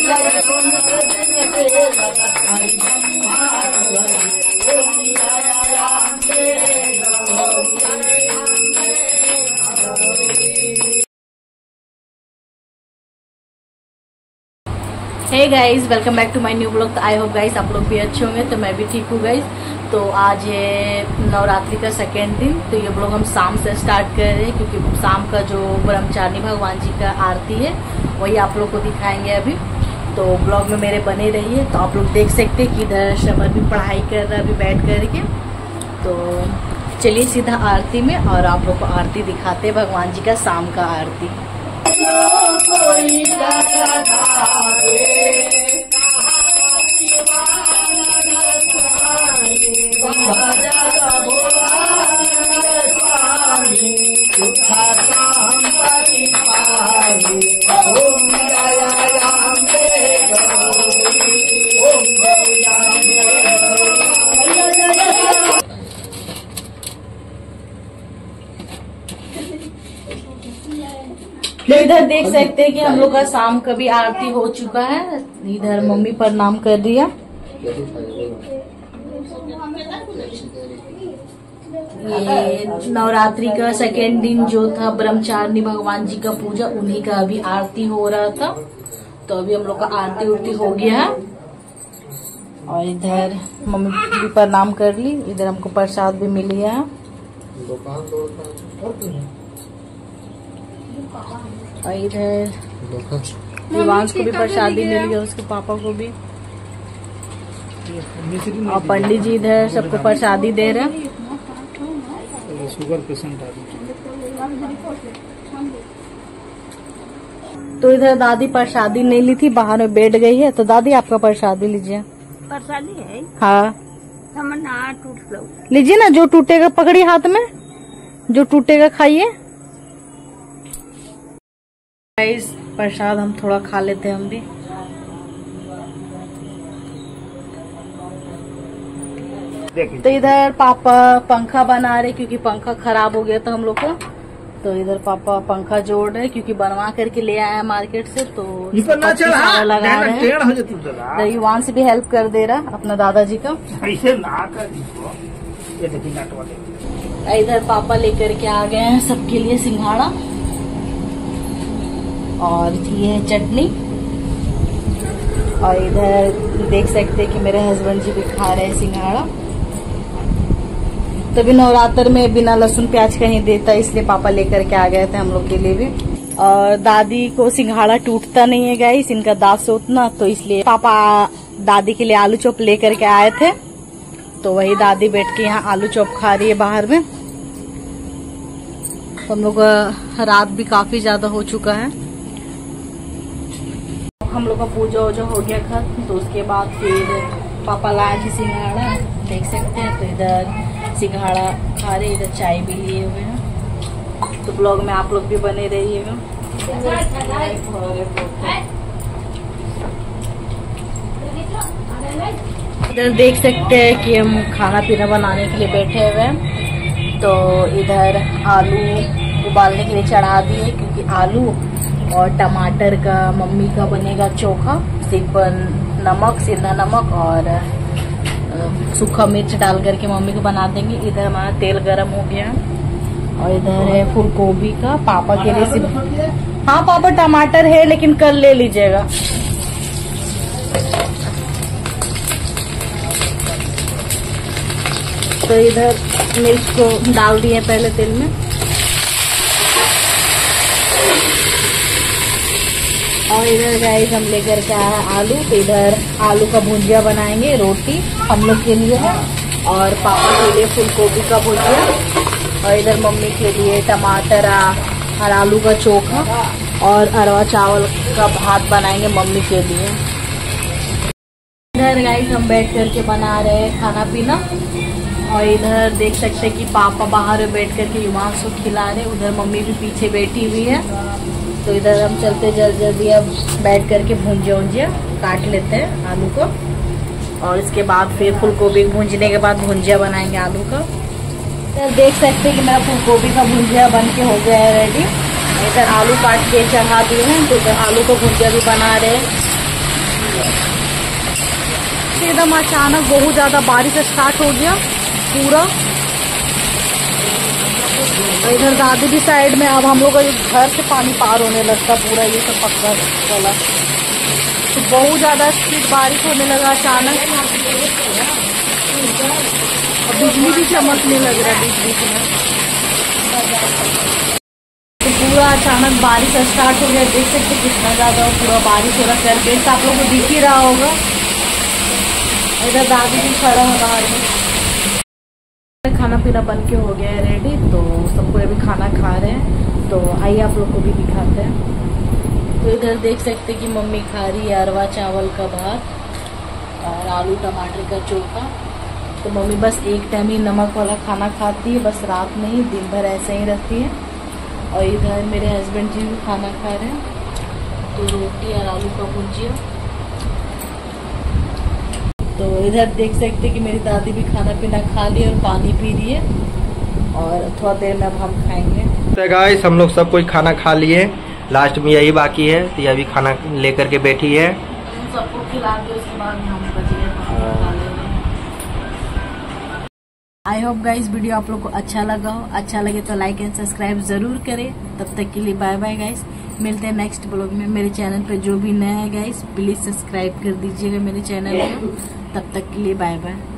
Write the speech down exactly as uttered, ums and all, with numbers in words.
Hey guys, welcome back to my new blog. तो I hope guys आप लोग भी अच्छे होंगे। तो मैं भी ठीक हूँ गाइस। तो आज है नवरात्रि का सेकेंड दिन। तो ये ब्लॉग हम शाम से स्टार्ट कर रहे हैं क्योंकि शाम का जो ब्रह्मचारिणी भगवान जी का आरती है वही आप लोग को दिखाएंगे अभी। तो ब्लॉग में मेरे बने रहिए। तो आप लोग देख सकते हैं कि इधर समर भी पढ़ाई कर रहा है अभी बैठ करके। तो चलिए सीधा आरती में और आप लोग को आरती दिखाते हैं भगवान जी का शाम का आरती। तो इधर देख सकते हैं कि हम लोग का शाम का भी आरती हो चुका है। इधर मम्मी प्रणाम कर दिया। ये नवरात्रि का सेकेंड दिन जो था ब्रह्मचारिणी भगवान जी का पूजा, उन्हीं का अभी आरती हो रहा था। तो अभी हम लोग का आरती उरती हो गया है। और इधर मम्मी भी प्रणाम कर ली। इधर हमको प्रसाद भी मिल गया है। और इधर दिवांश को भी प्रसादी मिल गया, उसके पापा को भी। और पंडित जी इधर सबको प्रसादी दे रहे हैं। शुगर पेशेंट है। तो इधर दादी प्रसादी नहीं ली थी, बाहर में बैठ गई है। तो दादी आपका प्रसादी लीजिए। प्रसादी है? हाँ ना टूट लो। लीजिए ना, जो टूटेगा पकड़ी हाथ में, जो टूटेगा खाइए। गाइस प्रसाद हम थोड़ा खा लेते हैं हम भी। तो इधर पापा पंखा बना रहे क्योंकि पंखा खराब हो गया था हम लोग को। तो इधर पापा पंखा जोड़ रहे क्योंकि बनवा करके ले आया मार्केट से। तो लगा रहे हैं। युवान से भी हेल्प कर दे रहा अपना दादाजी का। इधर पापा लेकर के आ गए हैं सबके लिए सिंघाड़ा। और ये है चटनी। और इधर देख सकते हैं कि मेरे हस्बैंड जी भी खा रहे हैं सिंघाड़ा। तभी नवरात्र में बिना लहसुन प्याज का ही देता, इसलिए पापा लेकर के आ गए थे हम लोग के लिए भी। और दादी को सिंघाड़ा टूटता नहीं है गाइस, इनका दांत से उतना। तो इसलिए पापा दादी के लिए आलू चॉप लेकर के आए थे। तो वही दादी बैठ के यहाँ आलू चॉप खा रही है बाहर में। तो हम लोग रात भी काफी ज्यादा हो चुका है। हम लोग का पूजा वूजा हो गया खत्म। तो उसके बाद फिर पापा लाए थे सिंघाड़ा, देख सकते हैं। तो इधर सिंघाड़ा खा रहे, इधर चाय भी लिए हुए हैं। तो ब्लॉग में आप लोग भी बने रहिएगा। इधर देख सकते हैं कि हम खाना पीना बनाने के लिए बैठे हुए हैं। तो इधर आलू उबालने के लिए चढ़ा दिए क्योंकि आलू और टमाटर का मम्मी का बनेगा चोखा। सिर्फ नमक, सिंधा नमक और सूखा मिर्च डाल करके मम्मी को बना देंगे। इधर हमारा तेल गरम हो गया। और इधर है फूल गोभी का पापा के लिए सिर्फ। हाँ पापा टमाटर है लेकिन कल ले लीजिएगा। तो इधर मिर्च को डाल दिए पहले तेल में। और इधर गाइस हम लेकर के आए हैं आलू। तो इधर आलू का भुजिया बनाएंगे, रोटी हम लोग के लिए है और पापा के लिए फूल गोभी का भुजिया। और इधर मम्मी के लिए टमाटर और आलू का चोखा और अरवा चावल का भात बनाएंगे मम्मी के लिए। इधर गाइस हम बैठ करके बना रहे हैं खाना पीना। और इधर देख सकते हैं कि पापा बाहर बैठ करके युवांश को खिला रहे। उधर मम्मी भी पीछे बैठी हुई है। तो इधर हम चलते जल्दी जल्दी अब बैठ करके भुंजिया उंजिया काट लेते हैं आलू को। और इसके बाद फिर फूल गोभी भूंजने के बाद भुंजिया बनाएंगे आलू का। इधर देख सकते हैं कि मेरा फूल गोभी का भुंजिया बन के हो गया है रेडी। इधर आलू काट के चढ़ा दिए हैं। तो इधर आलू को भुंजिया भी बना रहे हैं। से एकदम अचानक बहुत ज्यादा बारिश स्टार्ट हो गया पूरा। इधर दादी भी साइड में, अब हम लोग का घर से पानी पार होने लगता पूरा, ये सब पक्का वाला। तो बहुत ज्यादा स्पीड बारिश होने लगा अचानक, और बिजली भी चमकने लग रहा है बीच बीच में। तो पूरा अचानक बारिश स्टार्ट हो गया, देख सकते कितना ज्यादा पूरा बारिश हो रहा है। करके आप लोग को दिख ही रहा होगा। इधर दादी भी खड़ा है बाहर में। खाना पीना बन के हो गया है रेडी, तो सबको अभी खाना खा रहे हैं। तो आइए आप लोग को भी दिखाते हैं। तो इधर देख सकते कि मम्मी खा रही है अरवा चावल का भात और आलू टमाटर का चोखा। तो मम्मी बस एक टाइम ही नमक वाला खाना खाती है, बस रात में ही, दिन भर ऐसे ही रहती है। और इधर मेरे हस्बैंड जी भी खाना खा रहे हैं, तो रोटी और आलू का भुजिया। तो इधर देख सकते कि मेरी दादी भी खाना पीना खा ली और पानी पी रही है, और थोड़ा देर में अब हम खाएंगे। तो गाइस हम लोग सब कुछ खाना खा लिए, लास्ट में यही बाकी है। तो यह भी खाना लेकर के बैठी है, सबको खिला के उसके बाद हम बचे खा लेंगे। आई होप गाइस वीडियो आप लोग को अच्छा लगा हो। अच्छा लगे तो लाइक एंड सब्सक्राइब जरूर करें। तब तक के लिए बाय बाय गाइस, मिलते हैं नेक्स्ट ब्लॉग में। मेरे चैनल पे जो भी नया है गाइस प्लीज सब्सक्राइब कर दीजिएगा मेरे चैनल को। तब तक के लिए बाय बाय।